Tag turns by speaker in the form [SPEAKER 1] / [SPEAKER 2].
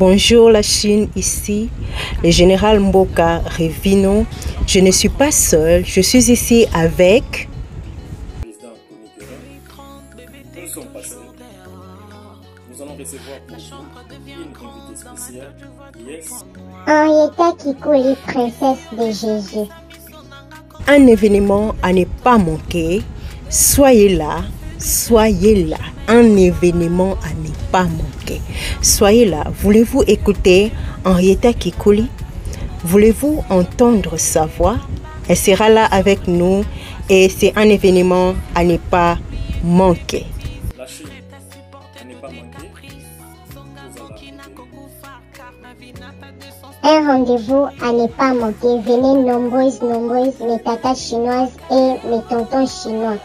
[SPEAKER 1] Bonjour la Chine, ici le général Mboka Revino. Je ne suis pas seul, je suis ici avec...
[SPEAKER 2] Nous sommes passés. Nous allons recevoir pour vous une invitée spéciale. Yes.
[SPEAKER 3] Henrietta Kikuli, princesse de Jésus.
[SPEAKER 1] Un événement à ne pas manquer. Soyez là, soyez là. Un événement à ne pas manquer. Soyez là. Voulez-vous écouter Henrietta Kikuli? Voulez-vous entendre sa voix? Elle sera là avec nous et c'est un événement à ne pas manquer.
[SPEAKER 2] La Chine, à ne pas manquer.
[SPEAKER 3] Un rendez-vous à ne pas manquer. Venez nombreuses, mes tatas chinoises et mes tontons chinois.